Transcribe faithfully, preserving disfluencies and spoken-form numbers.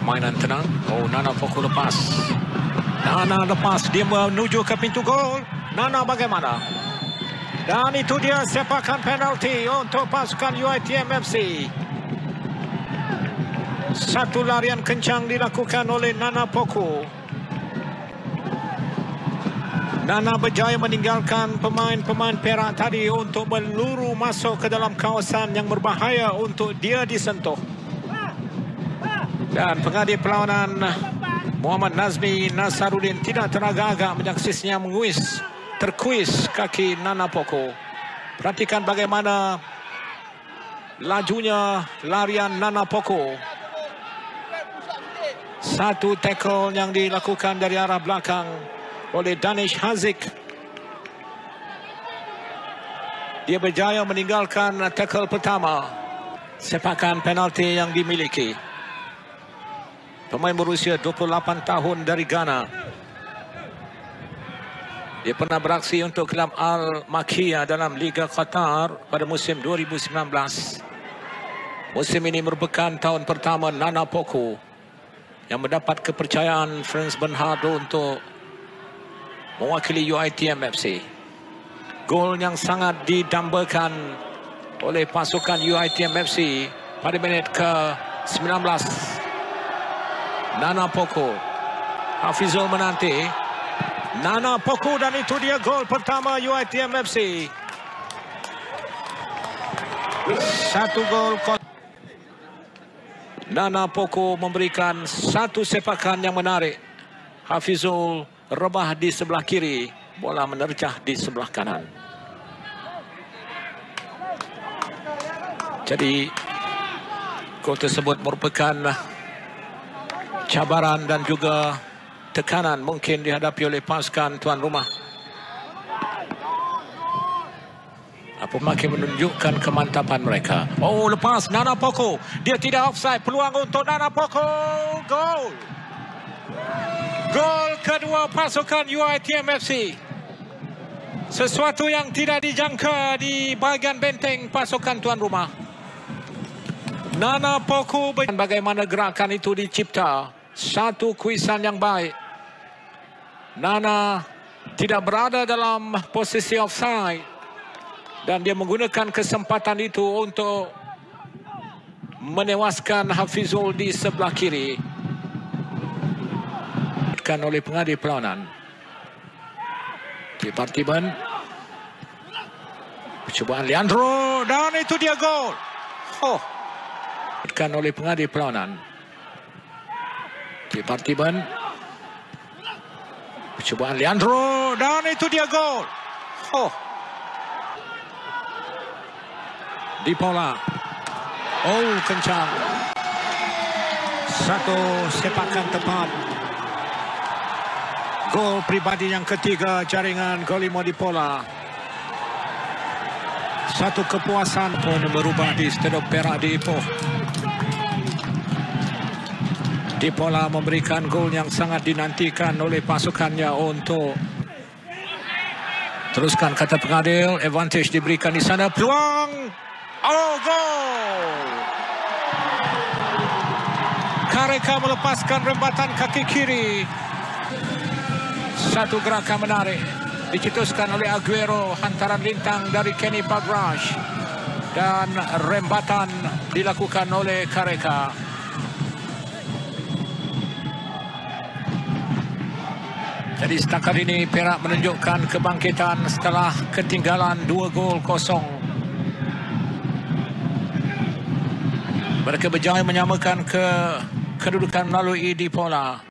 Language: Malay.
permainan tenang. Oh, Nana Poku lepas. Nana lepas, dia menuju ke pintu gol. Nana bagaimana? Dan itu dia sepakan penalti untuk pasukan U I T M F C. Satu larian kencang dilakukan oleh Nana Poku. Nana berjaya meninggalkan pemain-pemain Perak tadi untuk meluru masuk ke dalam kawasan yang berbahaya untuk dia disentuh. Dan pengadil perlawanan Muhammad Nazmi Nasaruddin tidak teragak-agak menyaksikannya menguis, terkuis kaki Nana Poku. Perhatikan bagaimana lajunya larian Nana Poku. Satu tackle yang dilakukan dari arah belakang oleh Danish Haziq. Dia berjaya meninggalkan tackle pertama. Sepakan penalti yang dimiliki pemain berusia dua puluh lapan tahun dari Ghana. Dia pernah beraksi untuk kelab Al-Makiya dalam Liga Qatar pada musim dua ribu sembilan belas. Musim ini merupakan tahun pertama Nana Poku yang mendapat kepercayaan Franz Bernhardo untuk mewakili U I T M F C. Gol yang sangat didambakan oleh pasukan U I T M F C pada minit ke sembilan belas. Nana Poku, Hafizul menanti. Nana Poku, dan itu dia gol pertama U I T M F C. Satu gol. Nana Poku memberikan satu sepakan yang menarik. Hafizul rebah di sebelah kiri, bola menerjah di sebelah kanan. Jadi gol tersebut merupakan cabaran dan juga tekanan mungkin dihadapi oleh pasukan tuan rumah. Apa makin menunjukkan kemantapan mereka. Oh, lepas Nana Poku, dia tidak offside, peluang untuk Nana Poku, gol. Gol kedua pasukan U I T M F C. Sesuatu yang tidak dijangka di bahagian benteng pasukan tuan rumah. Nana Poku, bagaimana gerakan itu dicipta. Satu kuisan yang baik. Nana tidak berada dalam posisi offside. Dan dia menggunakan kesempatan itu untuk menewaskan Hafizul di sebelah kiri. Oleh pengadil perlawanan. Departemen. Percubaan Leandro, dan itu dia gol. Oh. Oleh pengadil perlawanan. Departemen. Percubaan Leandro, dan itu dia gol. Oh. Di Pola. Oh, kencang. Satu sepakan tepat. Gol pribadi yang ketiga jaringan Golimo Di Pola. Satu kepuasan pun berubah di Stadium Perak di Ipoh. Di Pola memberikan gol yang sangat dinantikan oleh pasukannya untuk teruskan, kata pengadil. Advantage diberikan di sana. Peluang. Oh, gol. Kareka melepaskan rembatan kaki kiri. Satu gerakan menarik dicetuskan oleh Aguero, hantaran lintang dari Kenny Bagraj, dan rembatan dilakukan oleh Kareka. Jadi setakat ini Perak menunjukkan kebangkitan setelah ketinggalan dua gol kosong. Mereka berjaya menyamakan ke kedudukan melalui Di Pola.